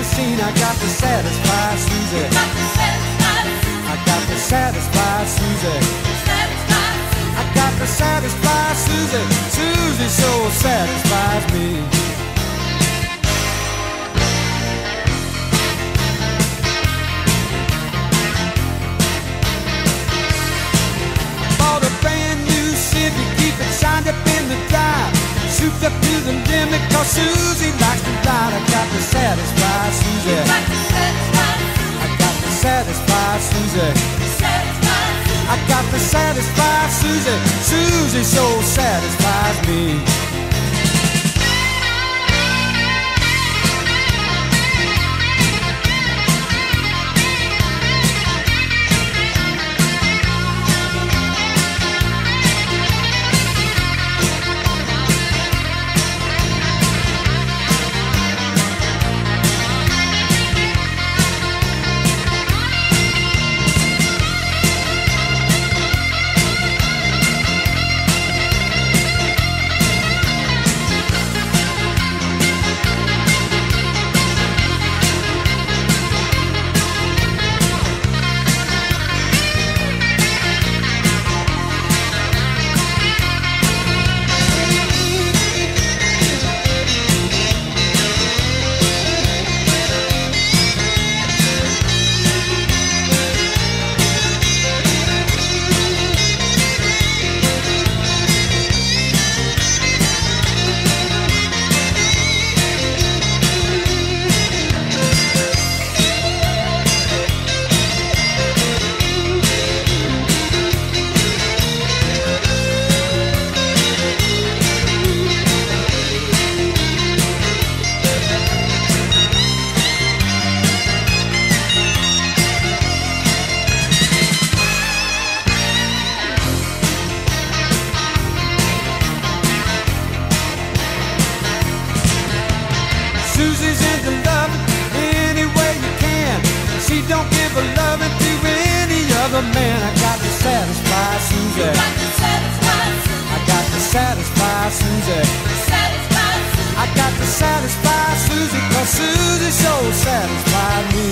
the scene. I got to satisfy Susie. I got to satisfy Susie. I got to satisfy Susie. Susie so satisfies me. Bought a brand new Chevy, keep it shined up in the drive, souped up to the limit, 'cause Susie likes to ride. I got to satisfy Susie. I got to satisfy Susie. I got to satisfy Susie. Susie so satisfies me. Susie's into loving any way you can. She don't give a loving to any other man. I got to satisfy Susie. I got to satisfy Susie. I got to satisfy Susie, 'cause Susie so satisfied me.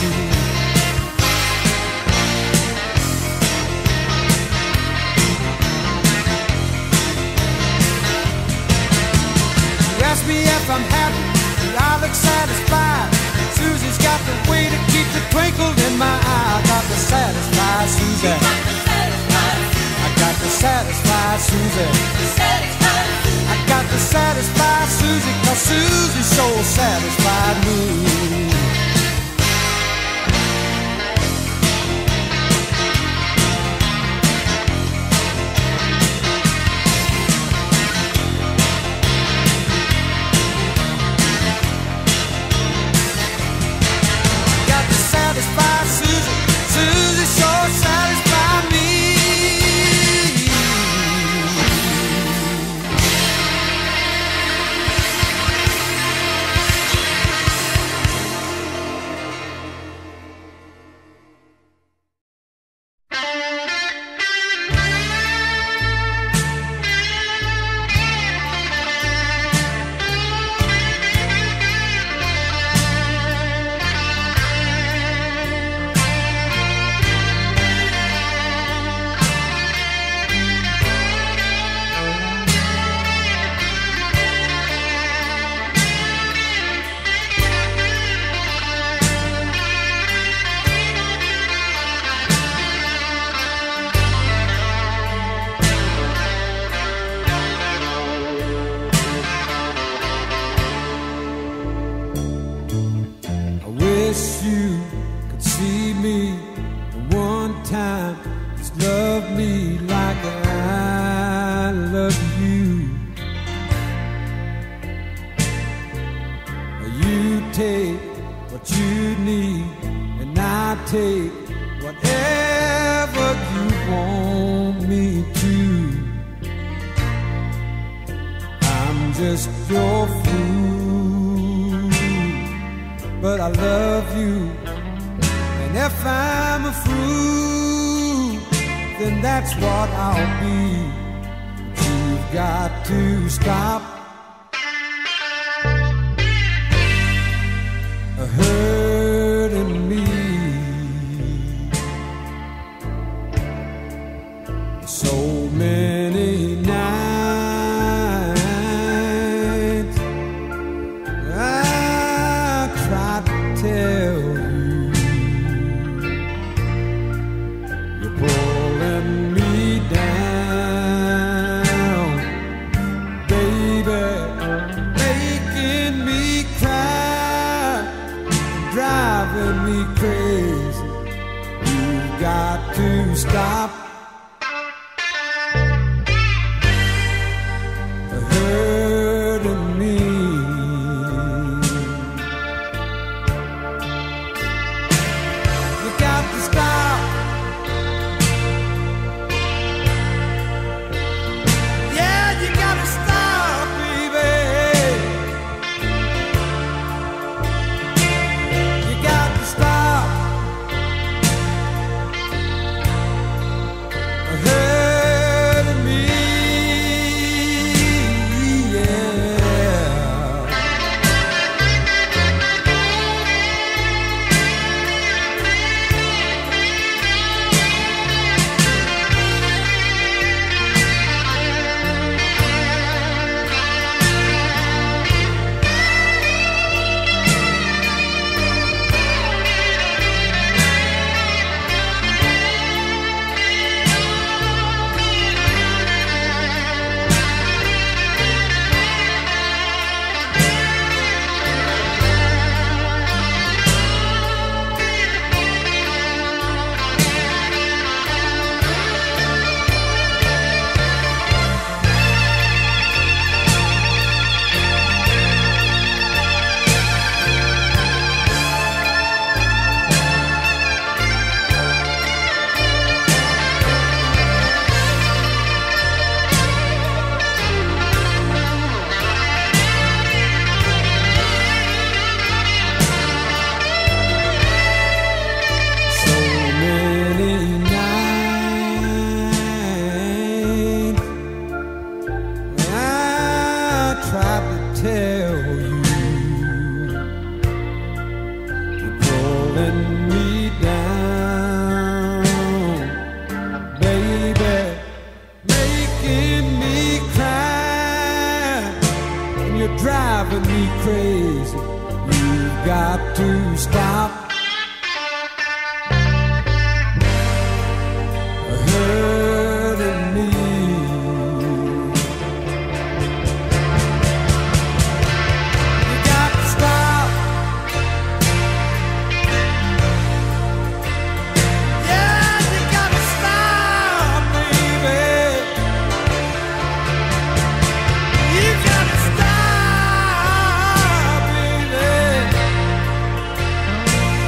You ask me if I'm happy, I look satisfied. Susie's got the way to keep the twinkle in my eye. I got to satisfy Susie. I got to satisfy Susie. I got to satisfy Susie, 'cause Susie so satisfied me. Susie so satisfied me. Love me like I love you. You take what you need, and I take whatever you want me to. I'm just your fool, but I love you. And if I'm a fool, then that's what I'll be. But you've got to stop driving me crazy. You've got to stop hurting me. You got to stop. Yeah, you got to stop, baby. You got to stop hurting me. Driving me crazy. You've got to stop hurting me. You got to stop. Yeah, you got to stop, baby. You got to stop.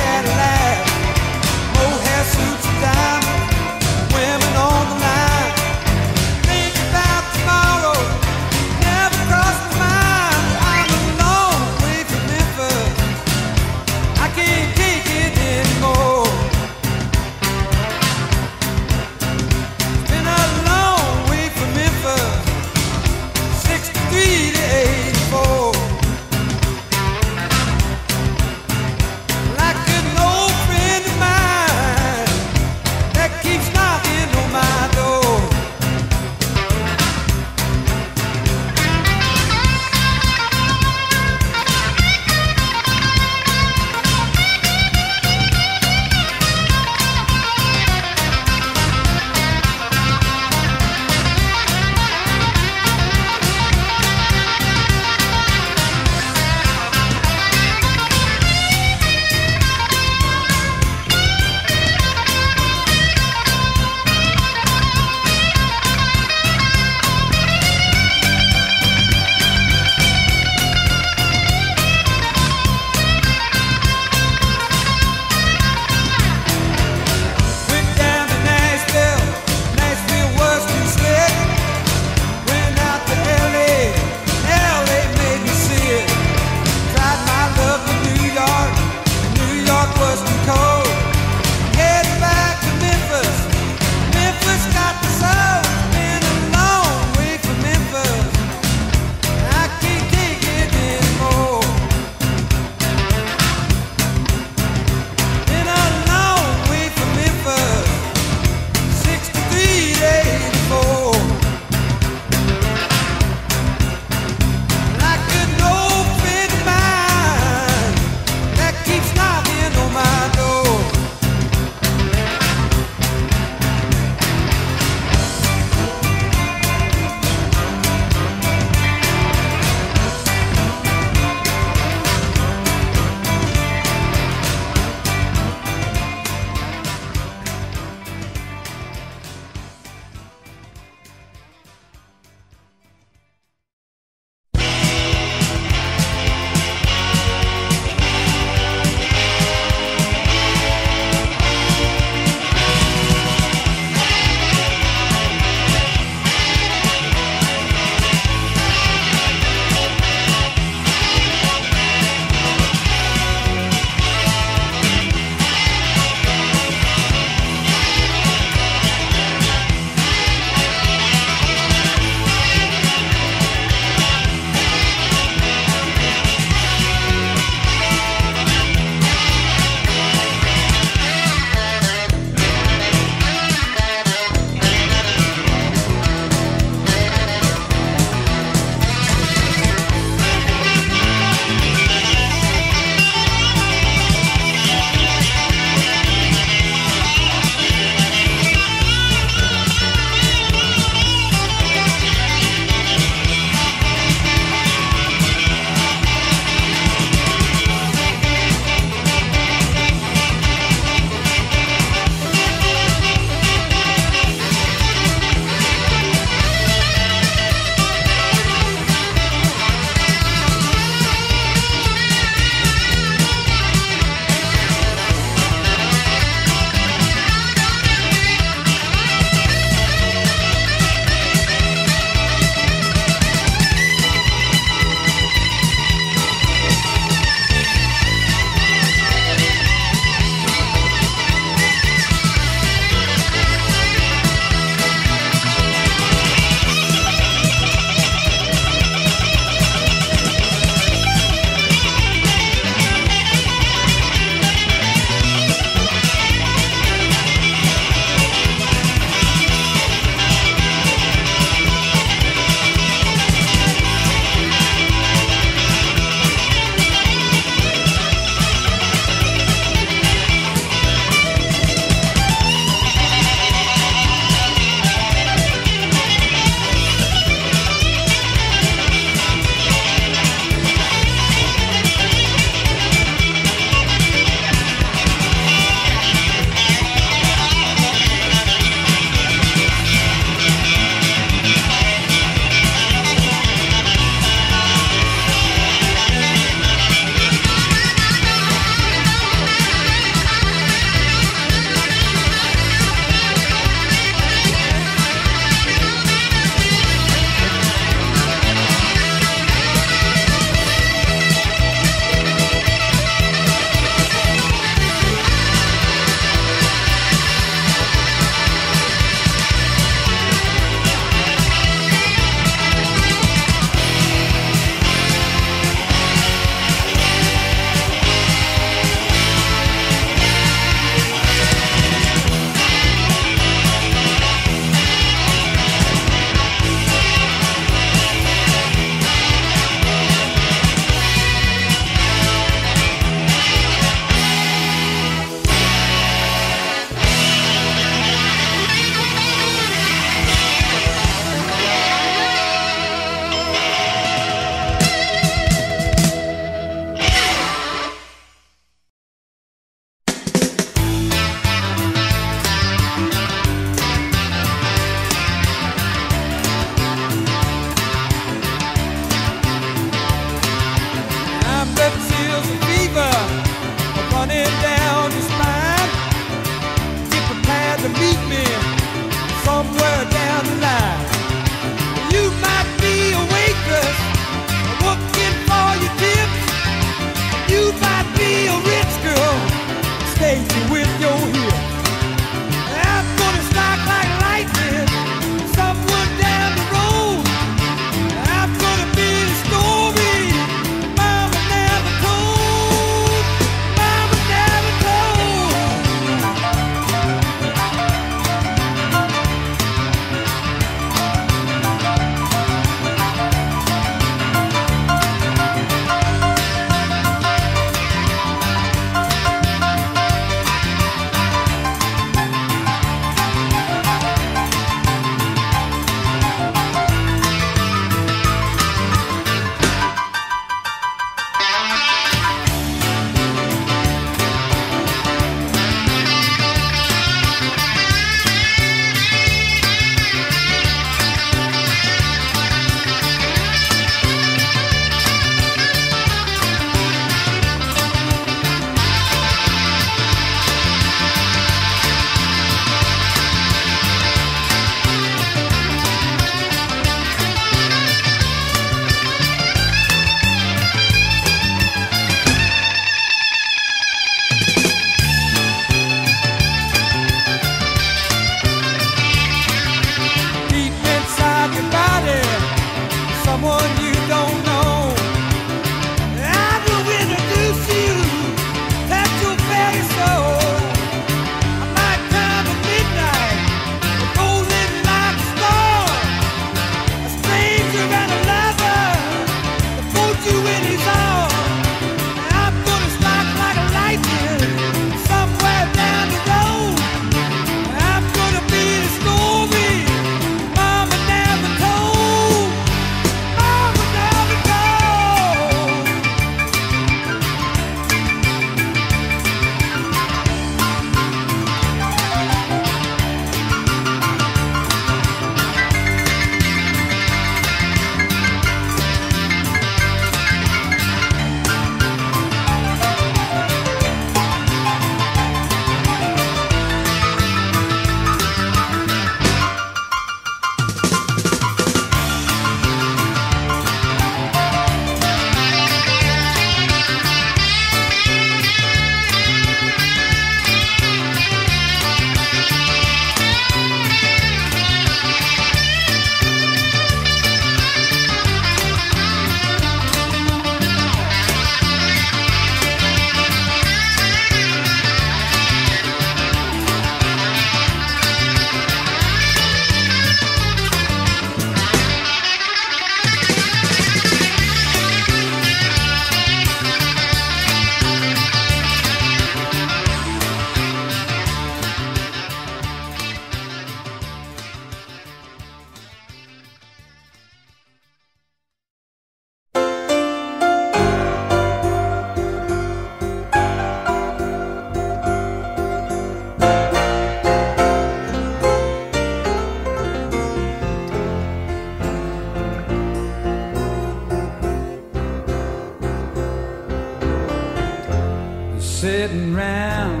sitting round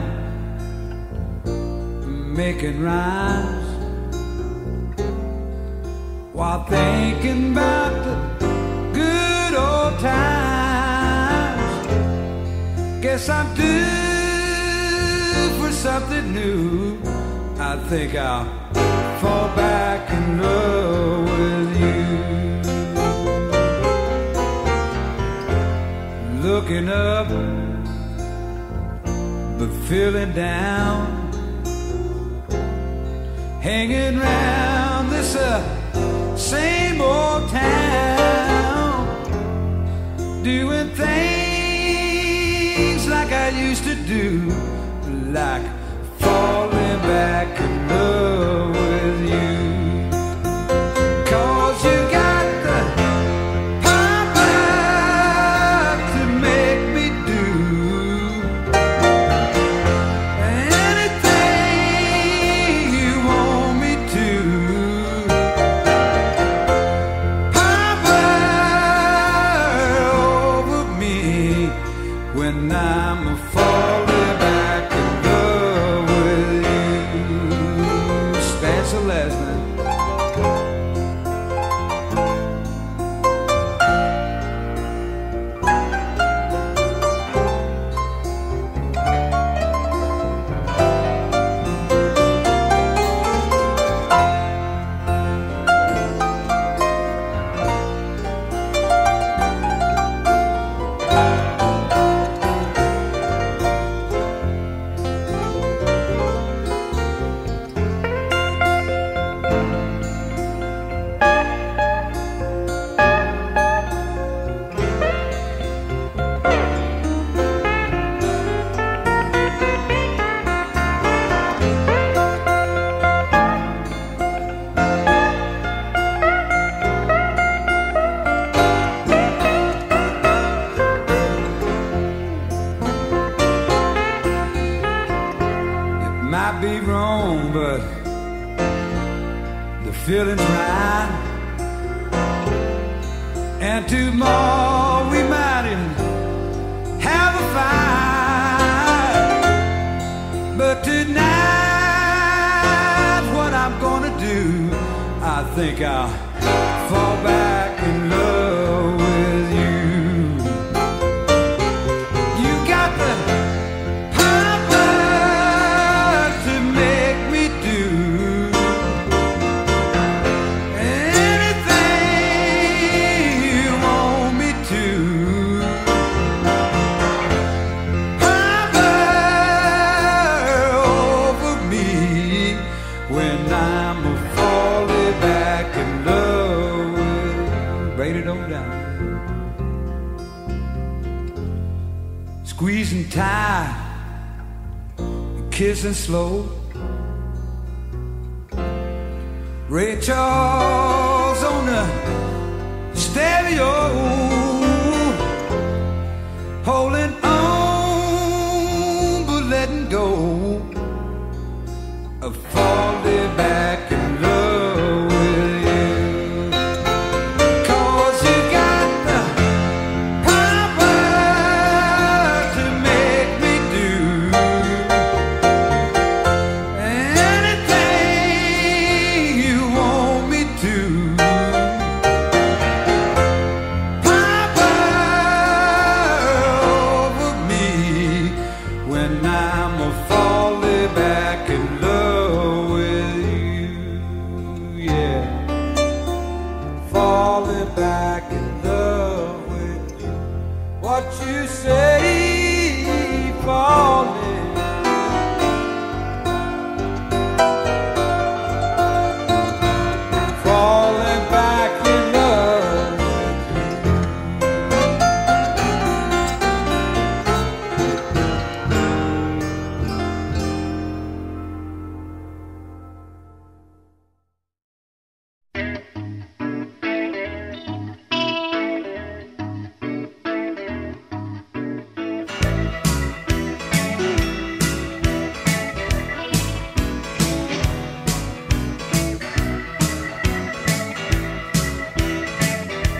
making rhymes while thinking about the good old times. Guess I'm due for something new. I think I'll fall back in love with you. Looking up but feeling down, hanging round this same old town, doing things like I used to do, like falling back in love with you. 'Cause you got the power to make me do anything you want me to. Power over me when I'm falling back in love with you. Spencer Leslie. Might be wrong, but the feeling's right. And tomorrow we might even have a fight. But tonight, what I'm gonna do, I think I'll fall back in love with you. You got the squeezing tight and kissing slow. Ray Charles on the stereo, holding on but letting go, of falling back in love with you. 'Cause you got the power to make me do anything you want me to. Power over me when I'm falling back in love with you. Yeah, falling back in love with you. What you say, falling. Falling back in love with you.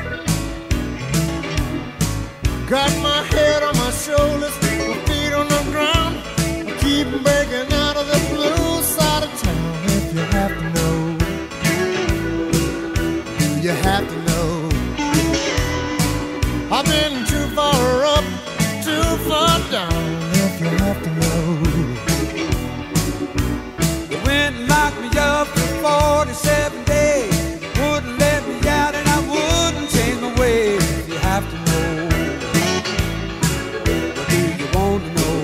Got my head on my shoulders, my feet on the ground. I've been too far up, too far down, if you have to know. They went and locked me up for 47 days. Wouldn't let me out and I wouldn't change my ways. If you have to know, what do you want to know?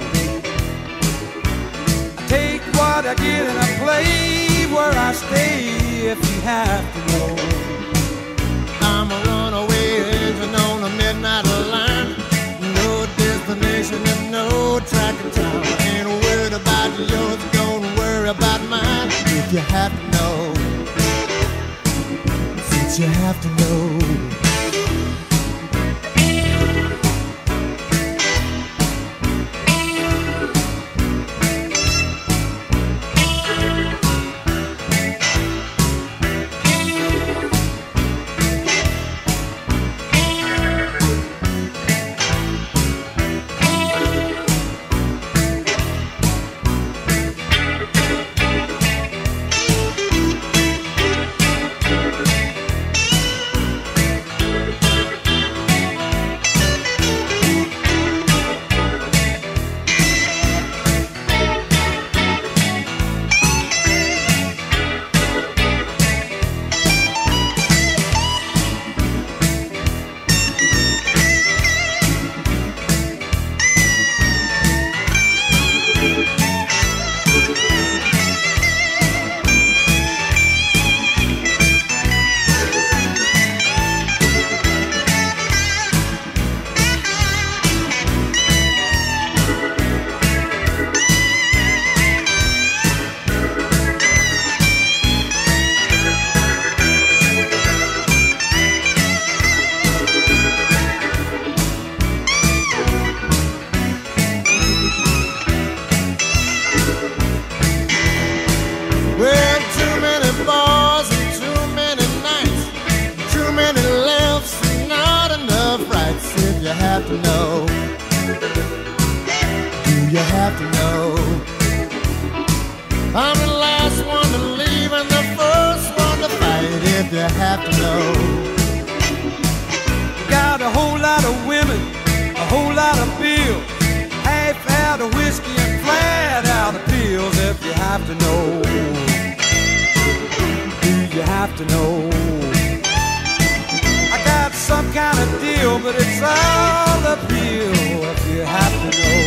I take what I get and I play where I stay, if you have to know. I'm a runaway engine on a midnight line. No destination and no track in town. I ain't worried about yours, don't worry about mine. If you have to know, since you have to know. Well, too many bars and too many nights, too many lefts and not enough rights. If you have to know, do you have to know? I'm the last one to leave and the first one to fight. If you have to know, got a whole lot of women, a whole lot of bills, half out of whiskey and flat out of pills. If you have to know, you have to know. I got some kind of deal, but it's all uphill if you have to know.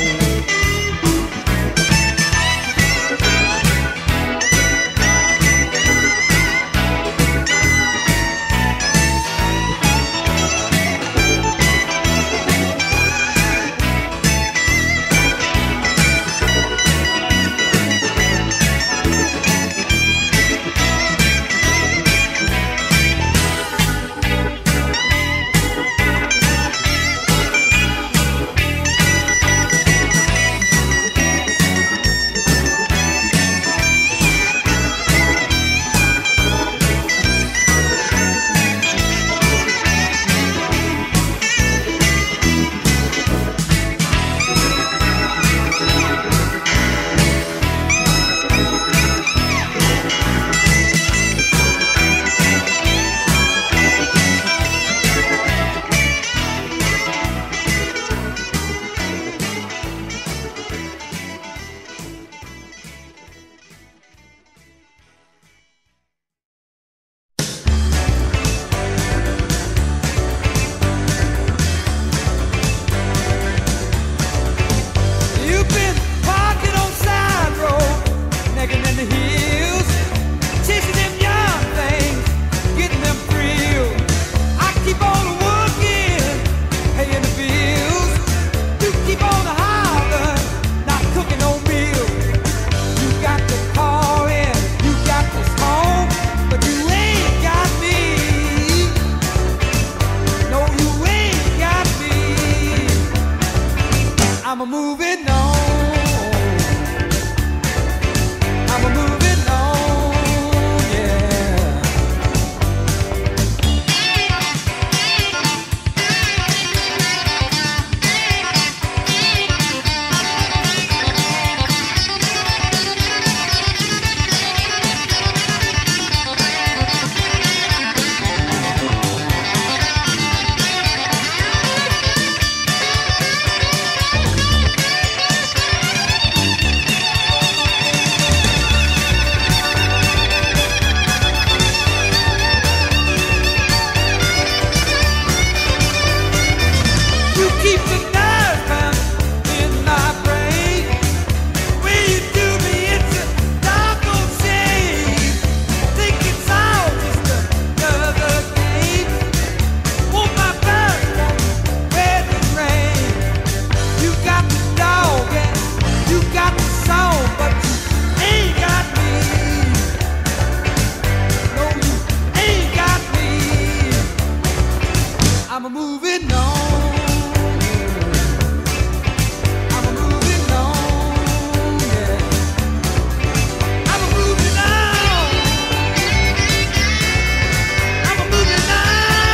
I'm a moving on. I'm a moving on, yeah. I'm a moving on. I'm a moving on.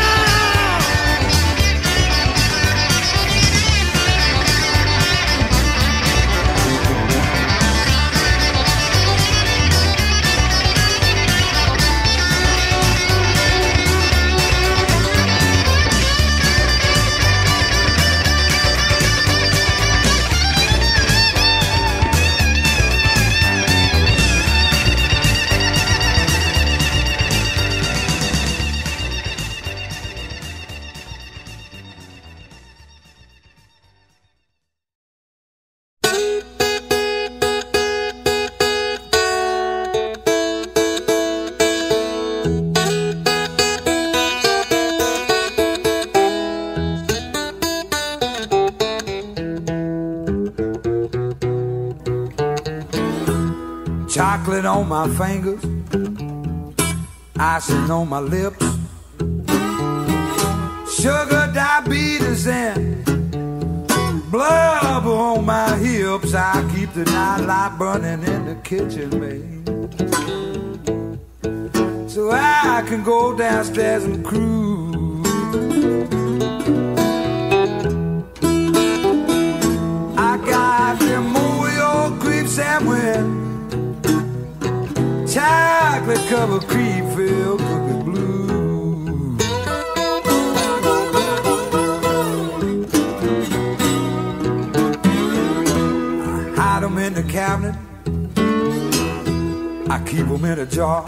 Chocolate on my fingers, icing on my lips, sugar, diabetes, and blubber on my hips. I keep the nightlight burning in the kitchen, babe, so I can go downstairs and cruise. I got them Oreo creep sandwich, chocolate covered cream filled cookie blue. I hide them in the cabinet, I keep them in a jar.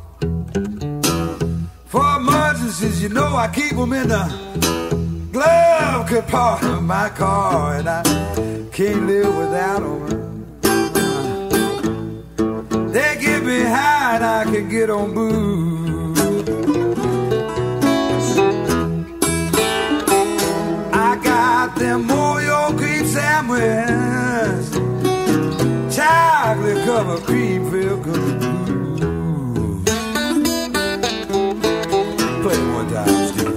For emergencies, you know I keep them in the glove compartment of my car, and I can't live without them. They get me high and I can get on booze. I got them Oreo cream sandwiches, chocolate covered cream filled cookie blue. Play it one time, Steve.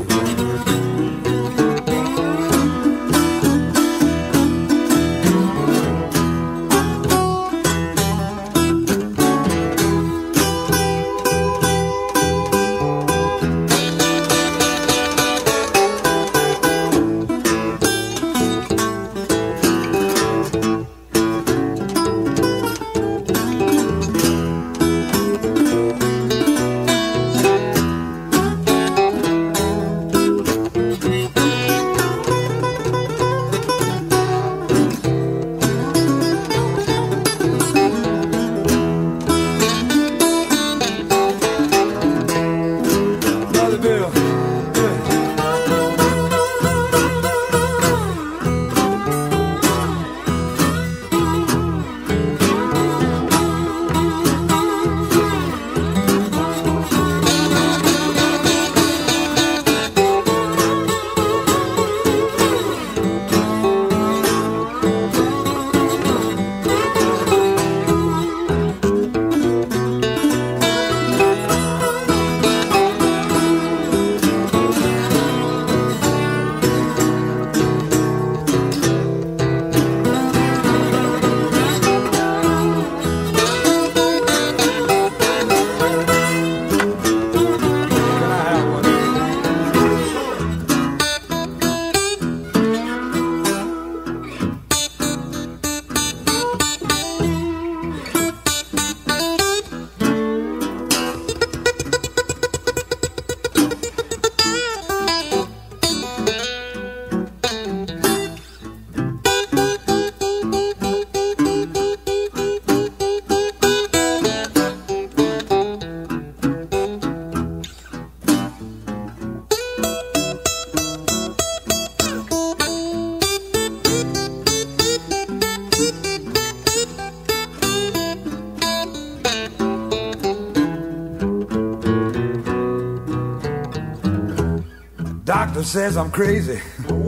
Doctor says I'm crazy.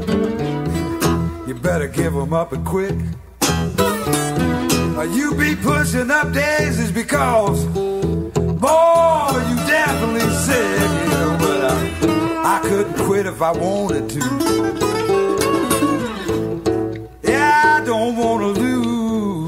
You better give them up and quick. You be pushing up daisies because, boy, you definitely sick. You know, but I couldn't quit if I wanted to. Yeah, I don't wanna lose.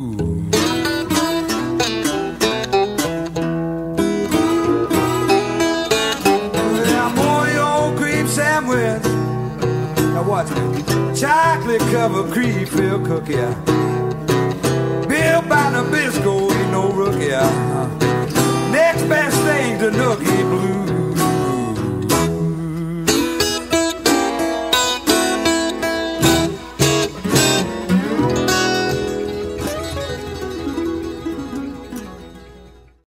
Yeah, I'm on your cream sandwich. Now watch me. Chocolate covered cream filled cookie. Bill by Nabisco, ain't no rookie. Next best thing to Nookie Blue.